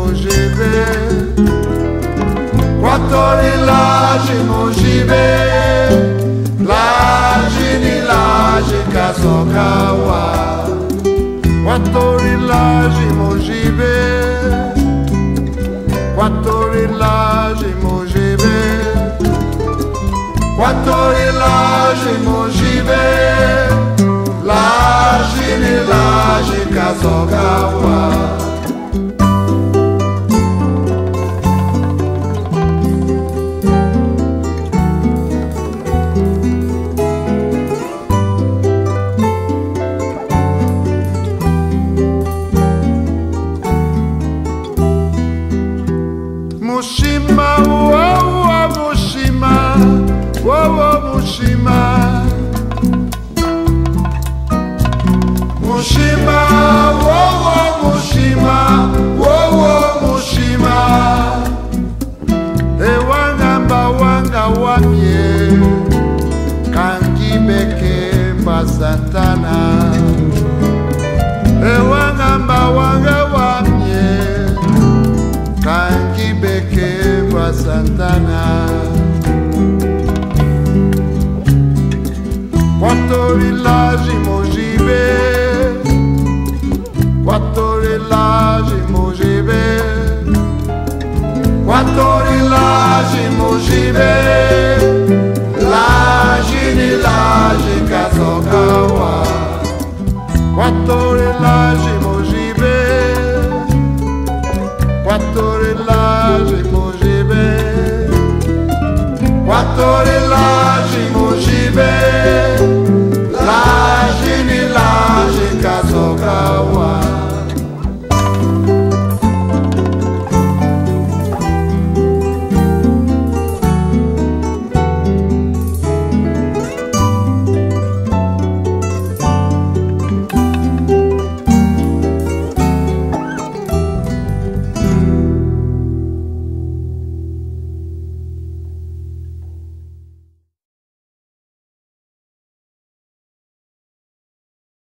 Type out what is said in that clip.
Mogibe, Quattori laje Mogibe, laje ni laje Kazokawa, Quattori laje Mogibe, Quattori laje Mogibe, Quattori laje Mogibe, laje ni laje Kazokawa. Mushima, wow, Mushima, wow, Mushima, Mushima, wow, Mushima, wow, Mushima, Ewangamba wanga wamye, Kangibeke Basantana, Ewangamba wanga wamye, Kangibeke Basantana. Quattori laje Mogibe, Quattori laje Mogibe, Quattori laje Mogibe, laje ni laje Kazokawa, Quattori laje Mogibe, Quattori laje Mogibe, Quattori laje Mogibe.